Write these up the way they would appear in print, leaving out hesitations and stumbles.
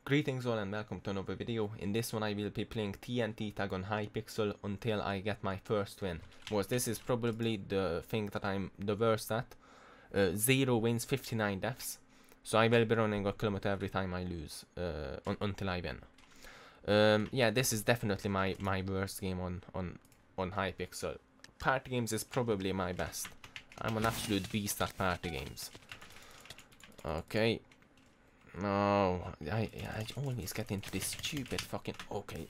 Greetings all and welcome to another video. In this one I will be playing TNT tag on Hypixel until I get my first win. Because this is probably the thing that I'm the worst at. 0 wins, 59 deaths. So I will be running a kilometer every time I lose until I win. Yeah, this is definitely my worst game on Hypixel. Party games is probably my best. I'm an absolute beast at party games. Okay. No, I always get into this stupid fucking... Okay.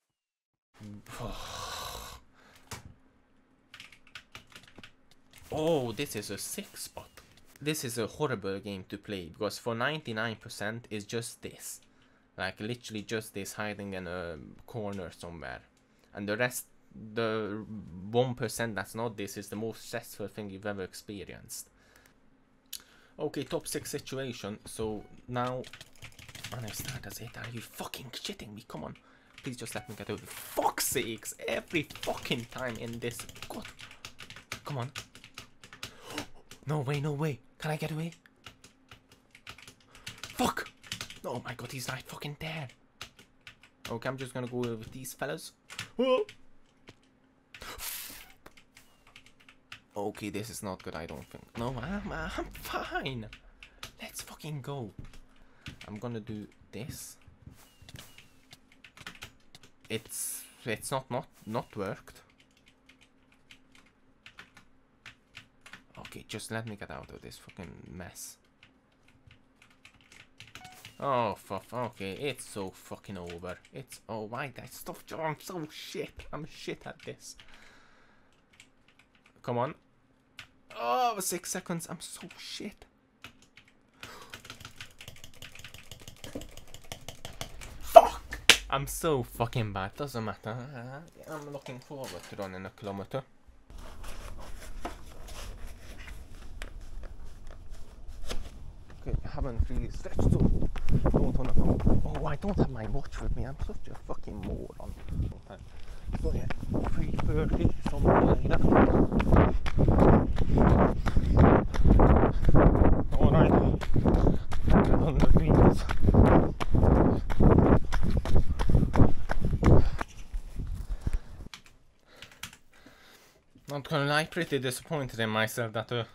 Oh, this is a 6 spot. This is a horrible game to play, because for 99% is just this. Like, literally just this hiding in a corner somewhere. And the rest, the 1% that's not this, is the most stressful thing you've ever experienced. Okay, top 6 situation, so now when I start as it, are you fucking shitting me? Come on, please just let me get out. Fuck's sakes, every fucking time in this. God, come on. No way, no way. Can I get away? Fuck! Oh my god, he's right fucking there. Okay, I'm just gonna go with these fellas. Whoa. Okay, this is not good, I don't think. No, I'm fine. Let's fucking go. I'm gonna do this. It's not worked. Okay, just let me get out of this fucking mess. Oh, fuck. Okay, it's so fucking over. It's... Oh, why that stuff? I'm so shit. I'm shit at this. Come on. Oh, 6 seconds. I'm so shit. Fuck! I'm so fucking bad. Doesn't matter. I'm looking forward to running a kilometer. Okay, I haven't really stretched, so don't wanna go. Oh, I don't have my watch with me. I'm such a fucking moron. So yeah, 3:30, something like that. Alright, 100 meters. Not gonna lie, pretty disappointed in myself that a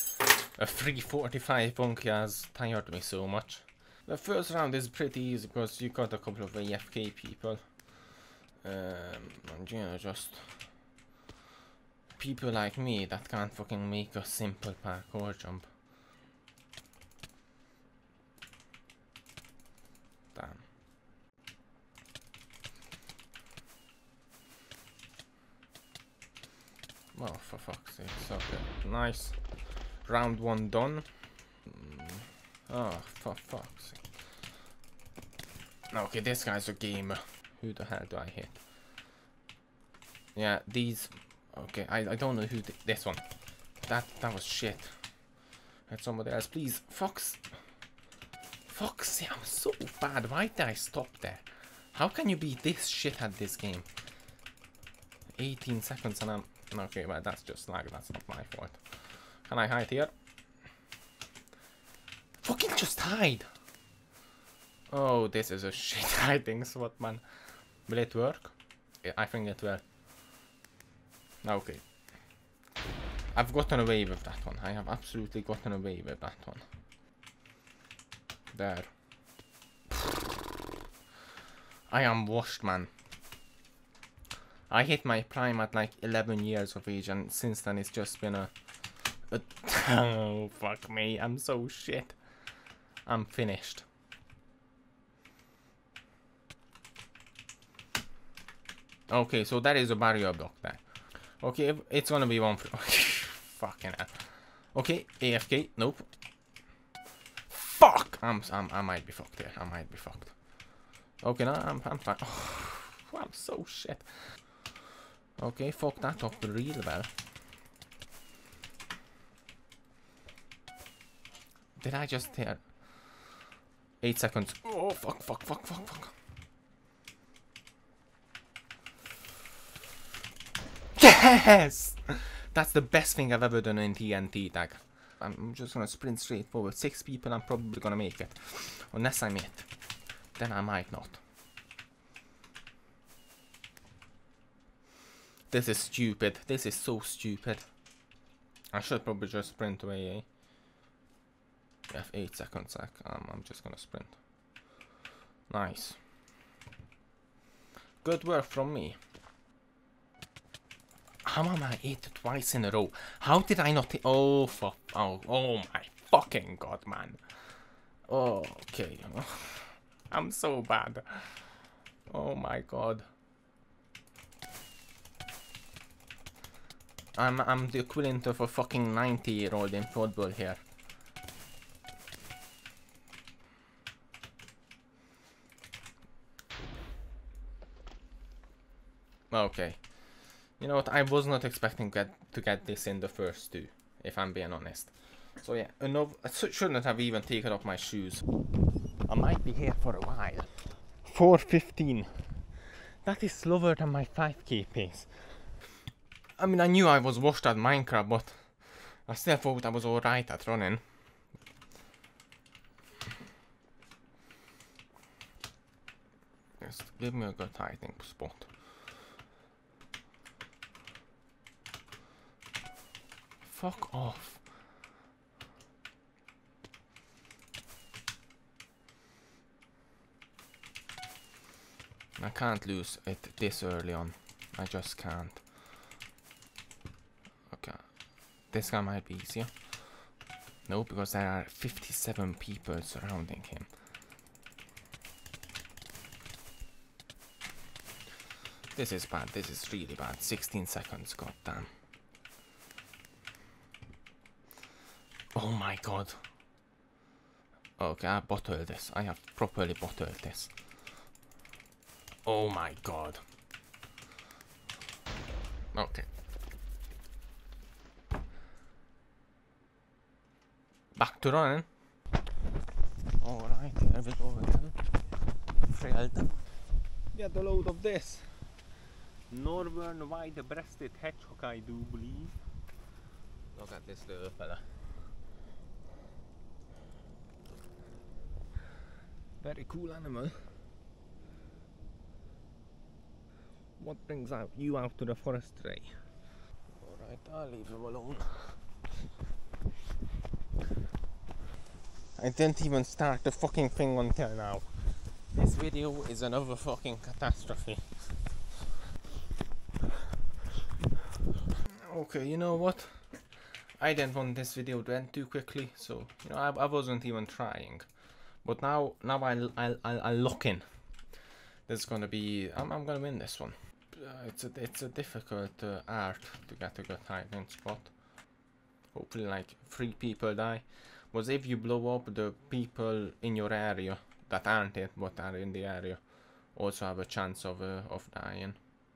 3:45 bunkie has tired me so much. The first round is pretty easy because you got a couple of AFK people. And you know, just people like me that can't fucking make a simple parkour jump. Damn. Oh, for fuck's sake. Okay, nice. Round 1 done. Oh, for fuck's sake. Okay, this guy's a gamer. Who the hell do I hit? Yeah, these... Okay, I don't know who... This one. That was shit. Hit somebody else, please. Fuck's sake, I'm so bad. Why did I stop there? How can you be this shit at this game? 18 seconds and I'm... Okay, well, that's just lag. That's not my fault. Can I hide here? Fucking just hide! Oh, this is a shit hiding spot, man. Will it work? Yeah, I think it will. Okay. I've gotten away with that one. I have absolutely gotten away with that one. There. I am washed, man. I hit my prime at like 11 years of age, and since then it's just been a oh, fuck me. I'm so shit. I'm finished. Okay, so that is a barrier block there. Okay, it's gonna be one for... Fucking hell. Okay, AFK. Nope. Fuck! I might be fucked here. I might be fucked. Okay, no, I'm fine. Oh, I'm so shit. Okay, fuck that up real well. Did I just hear... 8 seconds. Oh, fuck. Yes! That's the best thing I've ever done in TNT tag. I'm just gonna sprint straight forward. 6 people, I'm probably gonna make it. Unless I meet. then I might not. This is stupid. This is so stupid. I should probably just sprint away, eh? We have 8 seconds. I'm just gonna sprint. Nice. Good work from me. How am I hit twice in a row? How did I not hit? Oh, fuck. Oh my fucking god, man. Oh, okay. I'm so bad. Oh my god. I'm the equivalent of a fucking 90-year-old in football here. Okay. You know what? I was not expecting to get this in the first 2, if I'm being honest. So yeah, I shouldn't have even taken off my shoes. I might be here for a while. 4:15. That is slower than my 5k pace. I mean, I knew I was washed at Minecraft, but I still thought I was alright at running. Just give me a good hiding spot. Fuck off. I can't lose it this early on. I just can't. Okay. This guy might be easier. No, because there are 57 people surrounding him. This is bad. This is really bad. 16 seconds, goddamn. Oh my god. Okay, I bottled this. I have properly bottled this. Oh my god. Okay. Back to running. Alright, here we go again. Thrilled. Get a load of this. Northern wide-breasted hedgehog, I do believe. Look at this little fella. Very cool animal. What brings you out to the forest today? Alright, I'll leave him alone. I didn't even start the fucking thing until now. This video is another fucking catastrophe. Okay, you know what? I didn't want this video to end too quickly, so you know I wasn't even trying. But now I'll lock in. This is gonna be. I'm gonna win this one. It's a difficult art to get a good hiding spot. Hopefully, like 3 people die. But if you blow up, the people in your area that aren't it but are in the area also have a chance of dying.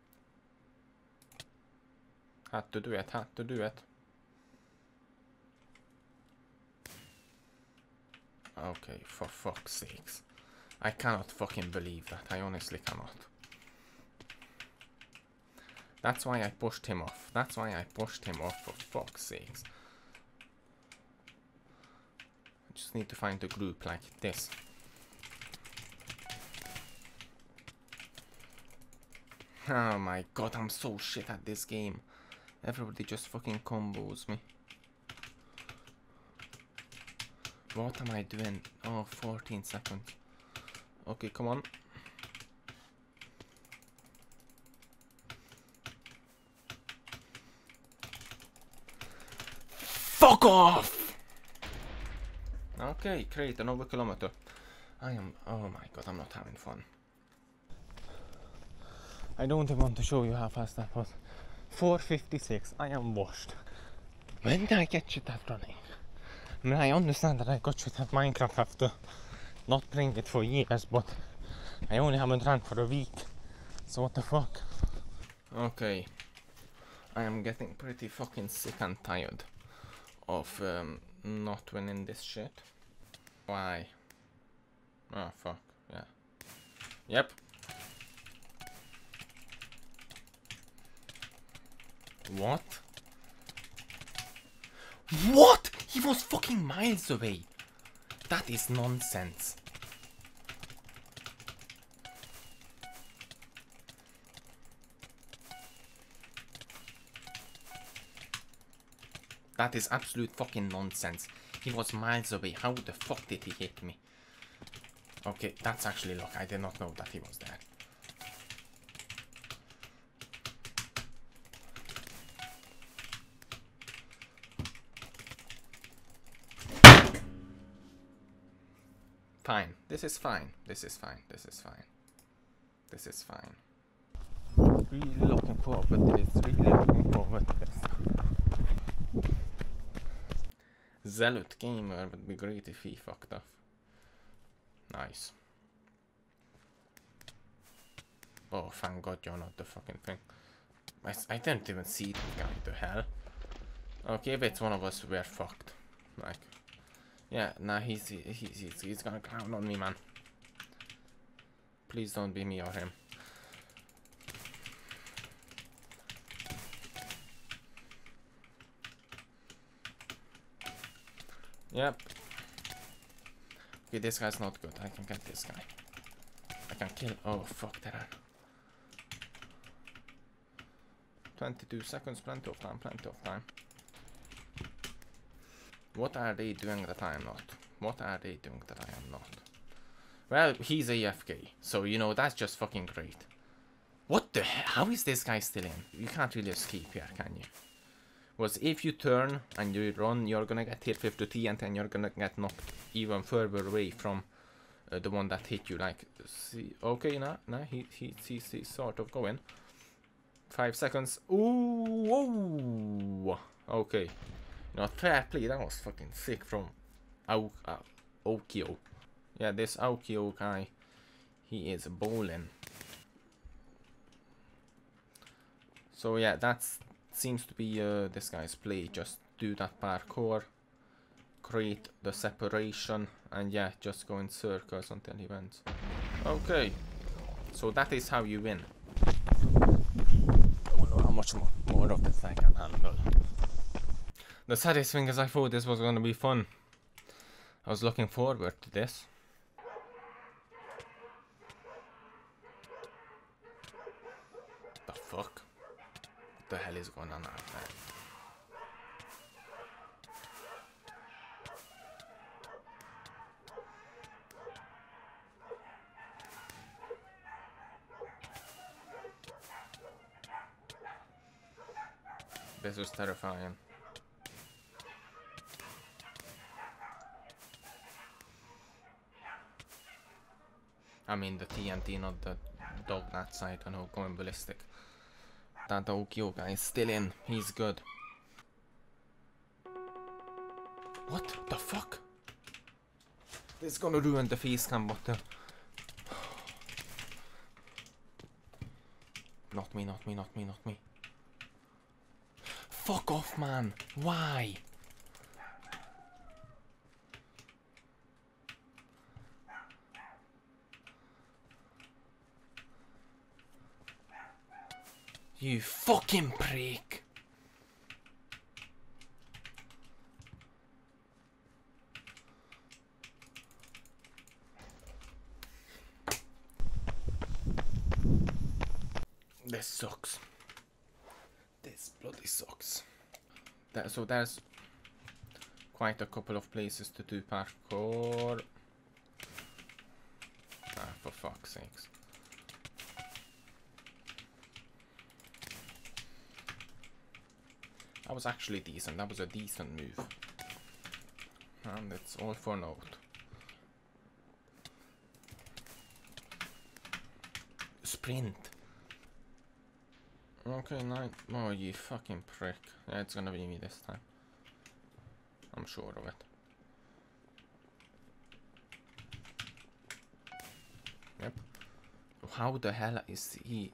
Had to do it. Had to do it. Okay, for fuck's sakes. I cannot fucking believe that. I honestly cannot. That's why I pushed him off. That's why I pushed him off, for fuck's sakes. I just need to find a group like this. Oh my god, I'm so shit at this game. Everybody just fucking combos me. What am I doing? Oh, 14 seconds. Okay, come on. Fuck off! Okay, great, another kilometer. Oh my god, I'm not having fun. I don't even want to show you how fast that was. 4:56, I am washed. When did I get shit at running? I mean, I understand that I got shit at Minecraft after not playing it for years, but I only haven't run for a week. So what the fuck? Okay. I am getting pretty fucking sick and tired of not winning this shit. Why? Oh fuck, yeah. Yep. What? What? He was fucking miles away. That is nonsense. That is absolute fucking nonsense. He was miles away. How the fuck did he hit me? Okay, that's actually luck. I did not know that he was there. Fine. This is fine. This is fine. This is fine. This is fine. Really looking forward to this. Really looking forward to this. Zealot gamer would be great if he fucked off. Nice. Oh, thank God you're not the fucking thing. I didn't even see that guy. The hell. Okay, if it's one of us, we're fucked. Like, yeah, nah, he's gonna clown on me, man. Please don't be me or him. Yep. Okay, this guy's not good. I can get this guy. I can kill. Oh, fuck that. 22 seconds, plenty of time, plenty of time. What are they doing that I am not? What are they doing that I am not? Well, he's AFK, so you know, that's just fucking great. What the hell? How is this guy still in? You can't really escape here, can you? Was if you turn and you run, you're gonna get hit with the TNT and you're gonna get knocked even further away from the one that hit you. Like, see, okay, nah, he's sort of going. 5 seconds. Ooh, whoa. Okay. You know, fair play. That was fucking sick from Aokio. Yeah, this Aokio guy, he is bowling. So yeah, that's seems to be this guy's play. Just do that parkour, create the separation, and yeah, just go in circles until he wins. Okay, so that is how you win. I don't know how much more of this I can handle. The saddest thing is I thought this was gonna be fun. I was looking forward to this. The fuck? What the hell is going on out there? This was terrifying. I mean the TNT, not the dog that side, I know, going ballistic. That Aokio guy is still in, he's good. What the fuck? This is gonna ruin the face cam, but Not me. Fuck off, man. Why? You fucking prick. This sucks. This bloody sucks. So there's quite a couple of places to do parkour. Ah, for fuck's sakes. That was actually decent. That was a decent move. And it's all for naught. Sprint. Okay, 9. Oh, you fucking prick. Yeah, it's gonna be me this time. I'm sure of it. Yep. How the hell is he?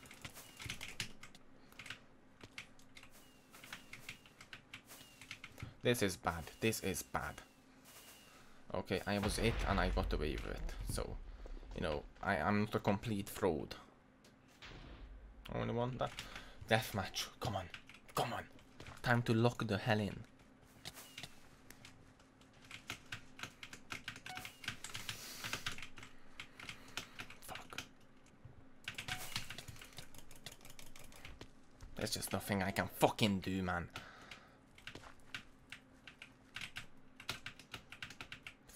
This is bad. This is bad. Okay, I was it and I got away with it. So, you know, I'm not a complete fraud. Only want that. Deathmatch. Come on. Come on. Time to lock the hell in. Fuck. There's just nothing I can fucking do, man.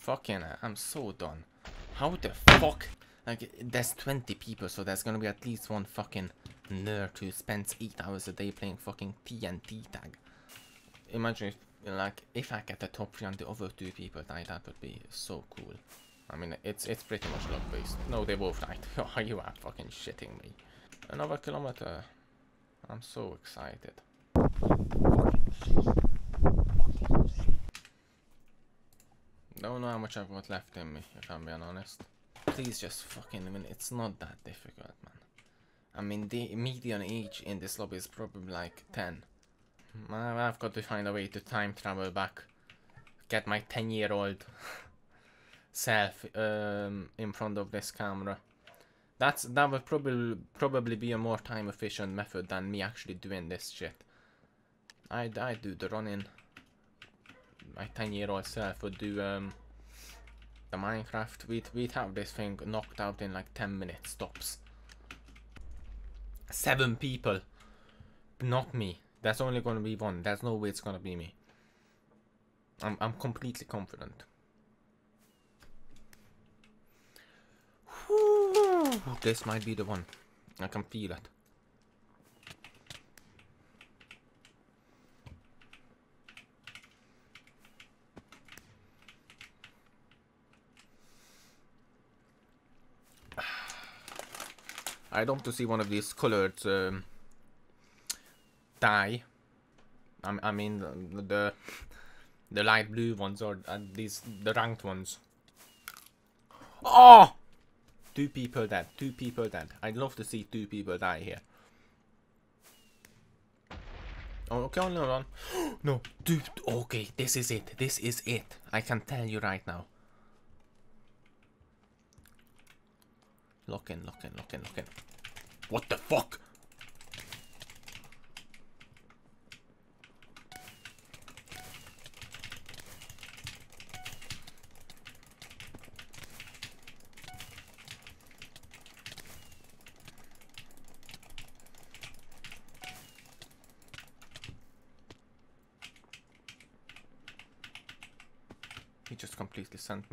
Fucking, I'm so done. How the fuck? Like, there's 20 people, so there's gonna be at least one fucking nerd who spends 8 hours a day playing fucking TNT tag. Imagine if, like, if I get the top 3 and the other 2 people die, that would be so cool. I mean, it's pretty much luck based. No, they both died. Oh, you are fucking shitting me. Another kilometer. I'm so excited. Don't know how much I've got left in me, if I'm being honest. Please just fucking, I mean, it's not that difficult, man. I mean, the median age in this lobby is probably like 10. I've got to find a way to time travel back. Get my 10-year-old self in front of this camera. That would probably be a more time efficient method than me actually doing this shit. I do the running. My 10-year-old self would do the Minecraft. We'd have this thing knocked out in like 10 minutes tops. 7 people, not me. There's only gonna be one. There's no way it's gonna be me. I'm completely confident. Whew, this might be the one. I can feel it. I'd love to see one of these colored die. I mean the light blue ones, or the ranked ones. Oh! 2 people dead. 2 people dead. I'd love to see 2 people die here. Oh, okay, only one. No, dude. Okay, this is it. This is it. I can tell you right now. Look in. What the fuck? He just completely sent me.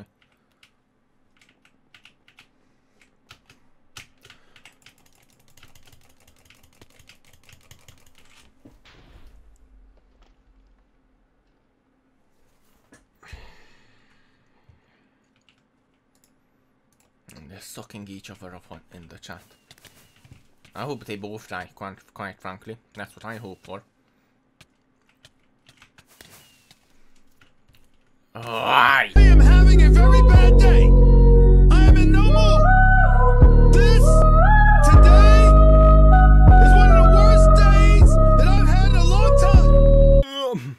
And they're sucking each other up in the chat. I hope they both die, quite frankly. That's what I hope for. Oh, I am having a very bad day. I am in no mood. This, today, is one of the worst days that I've had in a long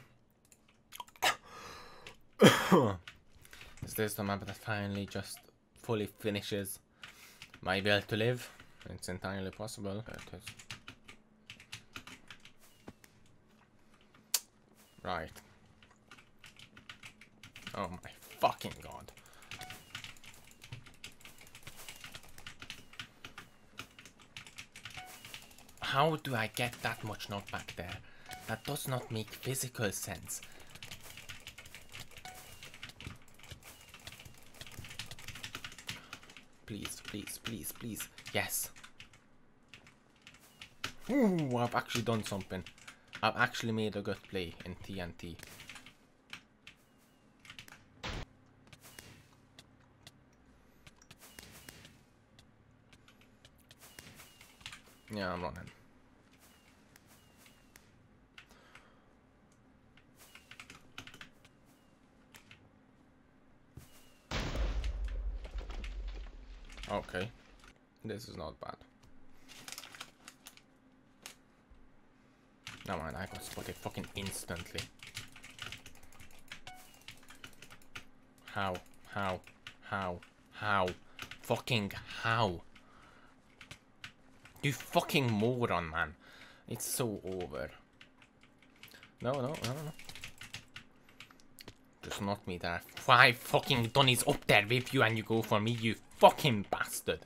time. Is this the map that finally just fully finishes my will to live? It's entirely possible. It is. Right. Oh my fucking god. How do I get that much knockback there? That does not make physical sense. Please, please, please, please. Yes. Ooh, I've actually done something. I've actually made a good play in TNT. Yeah, I'm running. Okay. This is not bad. Never mind, I got spotted fucking instantly. How? Fucking how? You fucking moron, man. It's so over. No. Just not me there. 5 fucking Donnies up there with you and you go for me, you fucking bastard.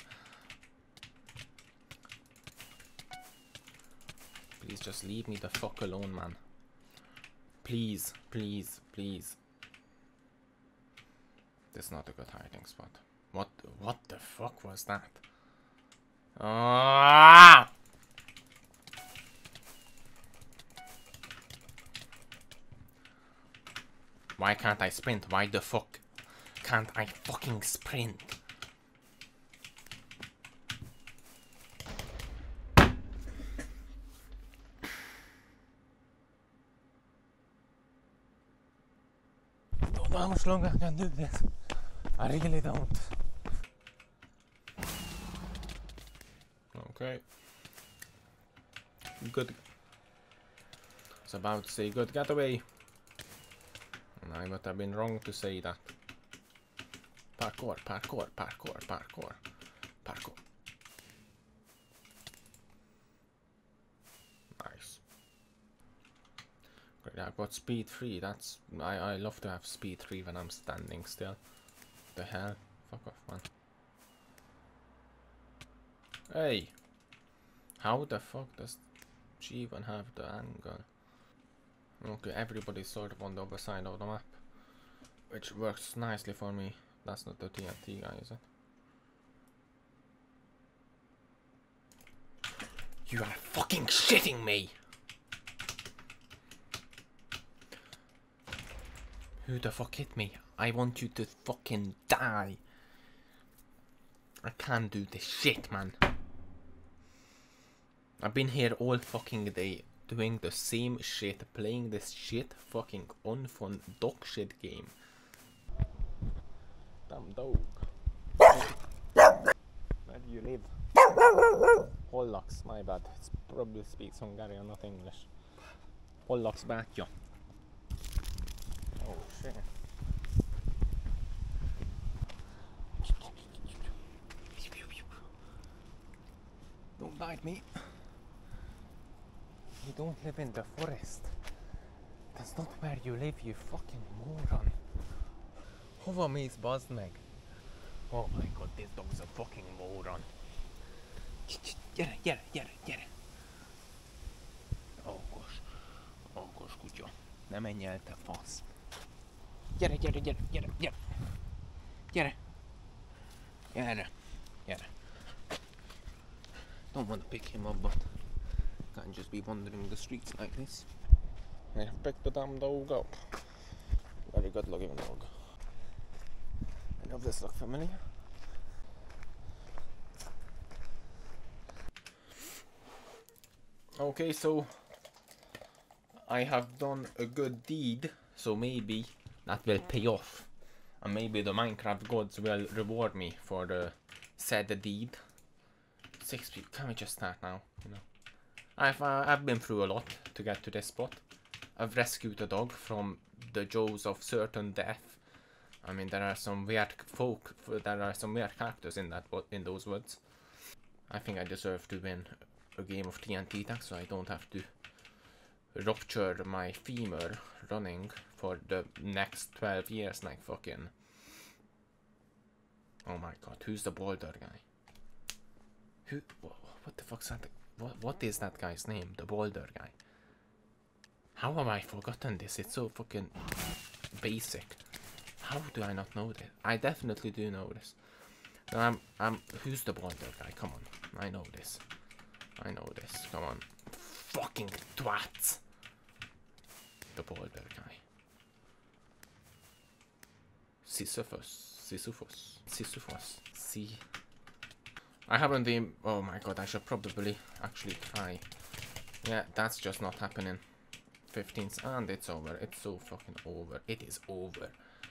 Please just leave me the fuck alone, man. Please, please, please. This is not a good hiding spot. What the fuck was that? Ah! Why can't I sprint? Why the fuck can't I fucking sprint? Don't know how much longer I can do this. I really don't. Okay. Good. I was about to say good getaway. And I must have been wrong to say that. Parkour, parkour, parkour, parkour, parkour. Nice. Great, I've got speed 3. That's I love to have speed 3 when I'm standing still. The hell? Fuck off, man. Hey! How the fuck does she even have the angle? Okay, everybody's sort of on the other side of the map, which works nicely for me. That's not the TNT guy, is it? You are fucking shitting me! Who the fuck hit me? I want you to fucking die. I can't do this shit, man. I've been here all fucking day doing the same shit, playing this shit fucking unfun dog shit game. Damn dog. Where do you live? Hollocks, my bad. It probably speaks Hungarian, not English. Hollocks back, yo. Oh shit. Don't bite me. You don't live in the forest. That's not where you live, you fucking moron. Hova mész, bazd meg? Oh my god, this dog's a fucking moron. Gyere, gyere, gyere, gyere. Okos kutya. Ne menj el, te fasz. Gyere, gyere, gyere, gyere, gyere. Gyere. Gyere. Gyere. Don't want to pick him up, but can't just be wandering the streets like this. I picked the damn dog up. Very good looking dog. I love this look familiar. Okay, so I have done a good deed, so maybe that will pay off. And maybe the Minecraft gods will reward me for the said deed. 6 people. Can we just start now? You know, I've been through a lot to get to this spot. I've rescued a dog from the jaws of certain death. I mean, there are some weird folk. There are some weird characters in those woods. I think I deserve to win a game of TNT tag, so I don't have to rupture my femur running for the next 12 years like fucking. Oh my god, who's the boulder guy? Who? What the fuck's that? What is that guy's name? The boulder guy. How have I forgotten this? It's so fucking basic. How do I not know this? I definitely do know this. Who's the boulder guy? Come on, I know this. I know this. Come on, fucking twats. The boulder guy. Sisyphus. See. I haven't been. Oh my god, I should probably actually try. Yeah, that's just not happening. 15th, and it's over. It's so fucking over. It is over.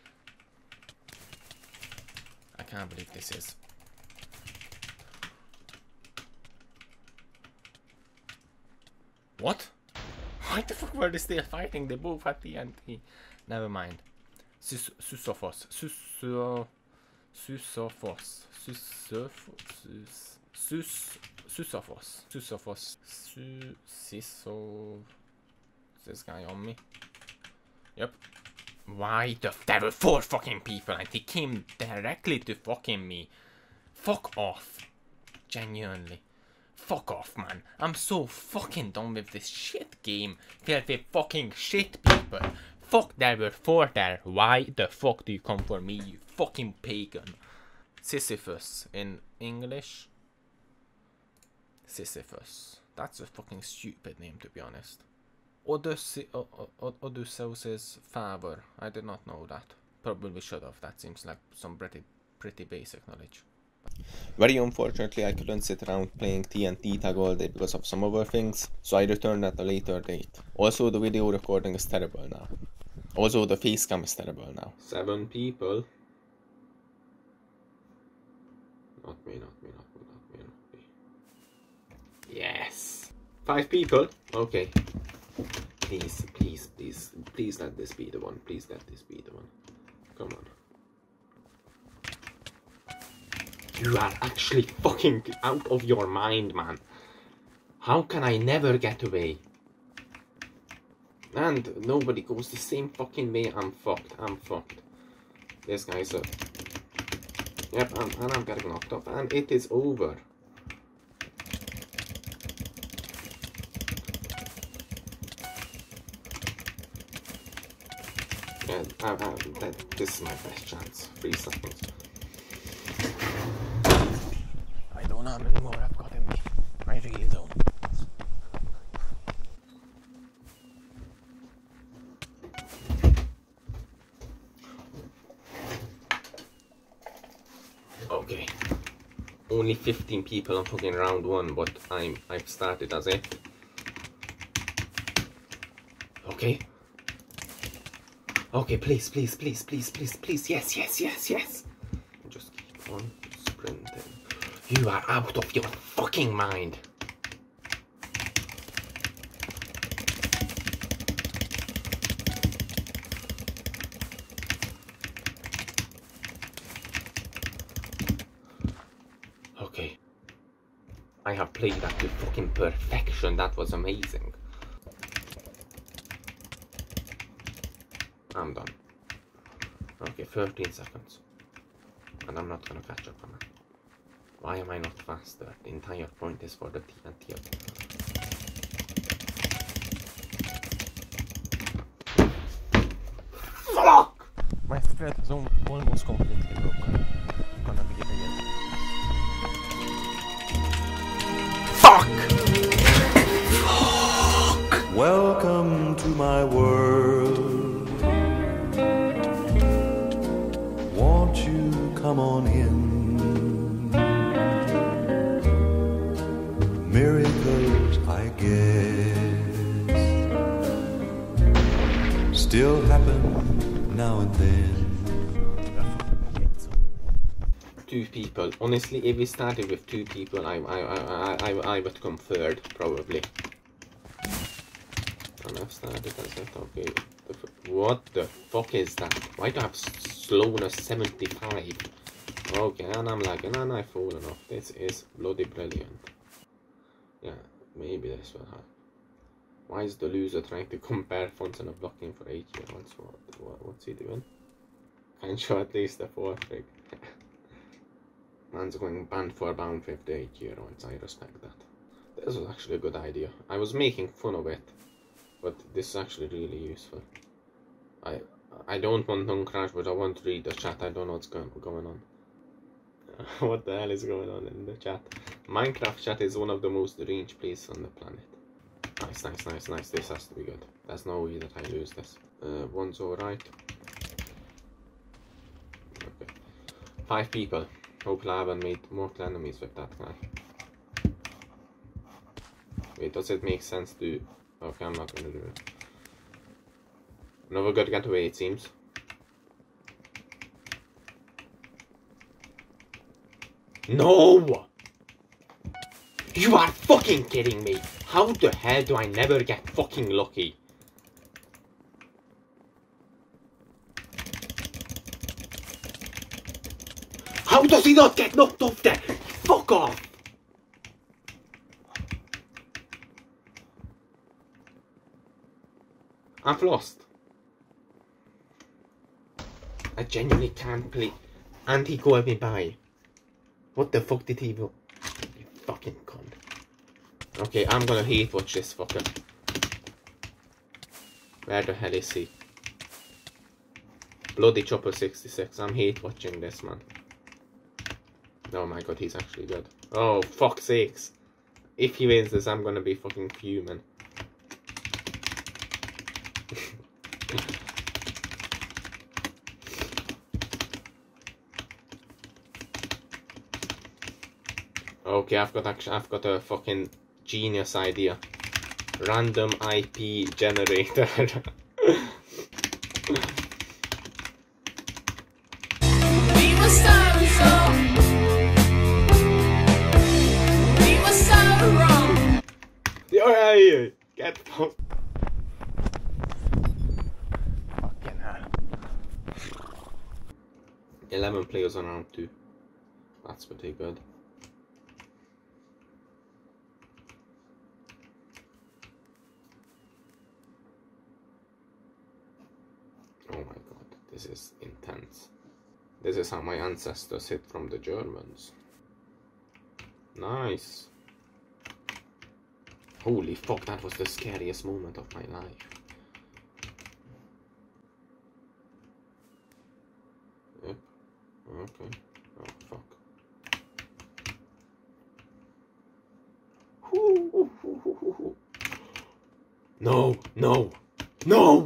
I can't believe this is. What? Why the fuck were they still fighting? They both had TNT. Never mind. Sisyphus. This guy on me. Yep. Why the? There were 4 fucking people and he came directly to fucking me. Fuck off. Genuinely. Fuck off, man. I'm so fucking done with this shit game filled with fucking shit people. fuck, there were 4 there. Why the fuck do you come for me, you fucking pagan? Sisyphus in English. Sisyphus. That's a fucking stupid name, to be honest. Odysseus' father. I did not know that. Probably should have. That seems like some pretty basic knowledge. Very unfortunately, I couldn't sit around playing TNT tag all day because of some other things, so I returned at a later date. Also, the video recording is terrible now. Also, the face cam is terrible now. 7 people. Not me. Yes! 5 people? Okay. Please let this be the one. Please let this be the one. Come on. You are actually fucking out of your mind, man. How can I never get away? And nobody goes the same fucking way. I'm fucked. This guy's a... Yep, and I'm getting knocked off. And it is over. Yeah, this is my best chance. 3 seconds. I don't have any more I've got in me. I really don't. Okay. Only 15 people on fucking round 1, but I've started as it. Okay. Okay, please. Yes. Just keep on sprinting. You are out of your fucking mind. Okay. I have played that to fucking perfection. That was amazing. I'm done. Okay, 13 seconds. And I'm not gonna catch up on it. Why am I not faster? The entire point is for the TNT. Fuck! My thread is almost completely broken. I'm gonna be giving it. Fuck! Welcome to my world. Won't you come on in? Miracles, I guess, still happen now and then. 2 people. Honestly, if we started with 2 people, I would come 3rd, probably. And I've started as it. Okay. What the fuck is that? Why do I have slowness 75? Okay, and I'm lagging and I've fallen off. This is bloody brilliant. Yeah, maybe this will help. Why is the loser trying to compare fonts and a blocking for 8-year-olds? What's he doing? Can't show at least a 4 frig. Man's going banned for bound 58-year-olds. I respect that. This was actually a good idea. I was making fun of it, but this is actually really useful. I don't want to crash, but I want to read the chat. I don't know what's going on. What the hell is going on in the chat? Minecraft chat is one of the most deranged places on the planet. Nice. This has to be good. There's no way that I lose this. One's alright. Okay. 5 people. Hopefully I haven't made mortal enemies with that guy. Wait, does it make sense to... Okay, I'm not gonna do it. Never gonna get away, it seems. No! You are fucking kidding me! How the hell do I never get fucking lucky? How does he not get knocked off there? Fuck off! I've lost. I genuinely can't play. And he got me by. What the fuck did he do? You fucking cunt. Okay, I'm gonna hate watch this fucker. Where the hell is he? Bloody Chopper 66. I'm hate watching this, man. Oh my god, he's actually good. Oh, fuck's sakes. If he wins this, I'm gonna be fucking fuming. Okay, I've got a fucking genius idea. Random IP generator. We were so wrong. Hey, get fucked. Fucking hell. 11 players on round 2. That's pretty good. Oh my god, this is intense. This is how my ancestors hid from the Germans. Nice. Holy fuck, that was the scariest moment of my life. Yep. Okay. Oh fuck. No, no, no!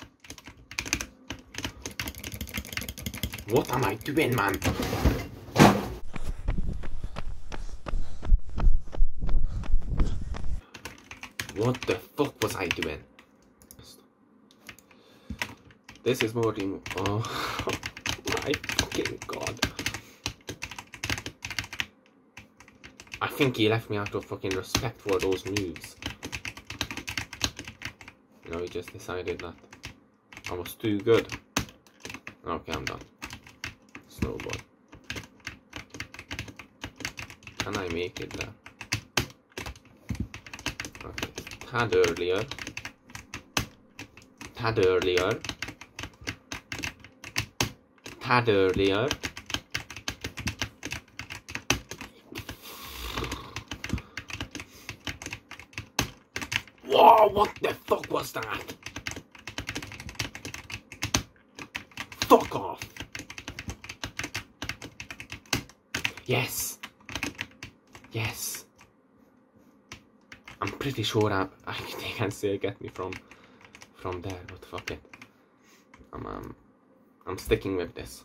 What am I doing, man? What the fuck was I doing? This is more than... Oh my fucking god. I think he left me out of fucking respect for those moves. You know, he just decided that I was too good. Okay, I'm done. Snowball. Can I make it there? Okay, tad earlier. Tad earlier. Tad earlier. Whoa, what the fuck was that? Fuck off. Yes. Yes. I'm pretty sure I can still get me from there, but fuck it. I'm sticking with this.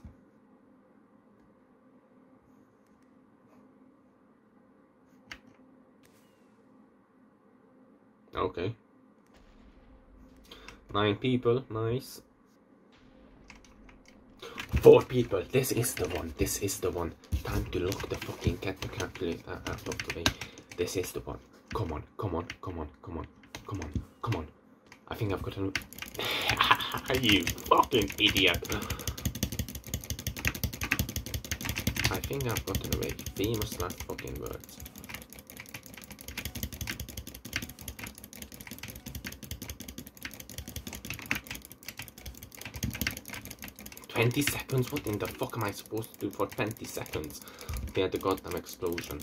Okay. 9 people, nice. 4 people, this is the one, this is the one. Time to lock the fucking calculator out of the way. This is the one. Come on, come on, come on, come on, come on, come on. I think I've got a... You fucking idiot. I think I've got an array. Famous last fucking words. $20? What in the fuck am I supposed to do for 20 seconds? Yeah, the goddamn explosion.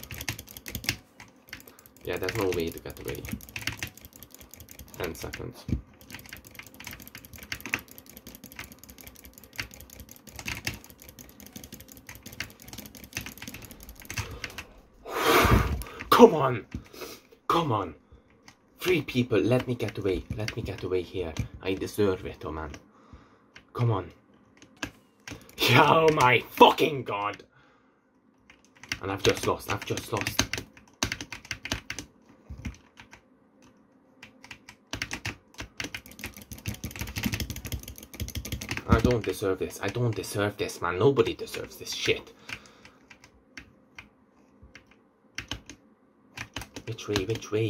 Yeah, there's no way to get away. 10 seconds. Come on! Come on! 3 people, let me get away. Let me get away here. I deserve it, oh man. Come on. Oh my fucking god! And I've just lost, I've just lost. I don't deserve this, I don't deserve this, man. Nobody deserves this shit. Which way, which way?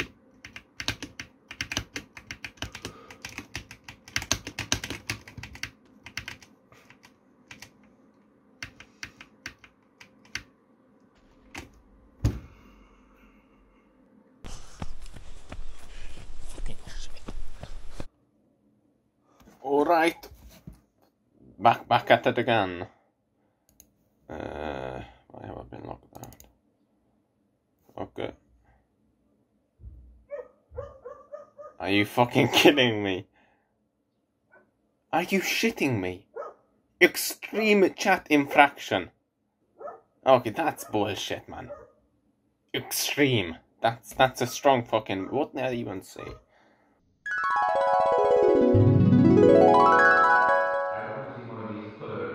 Alright. Back at it again. Why have I been locked out? Okay. Are you fucking kidding me? Are you shitting me? Extreme chat infraction. Okay, that's bullshit, man. Extreme. That's a strong fucking... What did I even say? I want to see one of these colors.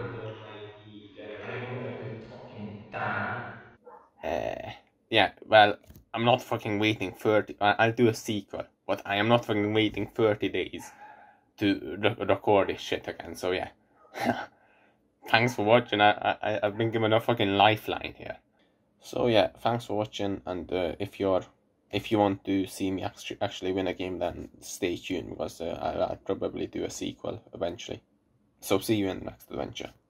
I know I could fucking die. Yeah, well, I'm not fucking waiting 30... I'll do a sequel, but I am not fucking waiting 30 days to record this shit again, so yeah. Thanks for watching. I've been given a fucking lifeline here. So yeah, thanks for watching, and if you want to see me actually win a game, then stay tuned, because I'll probably do a sequel eventually. So see you in the next adventure.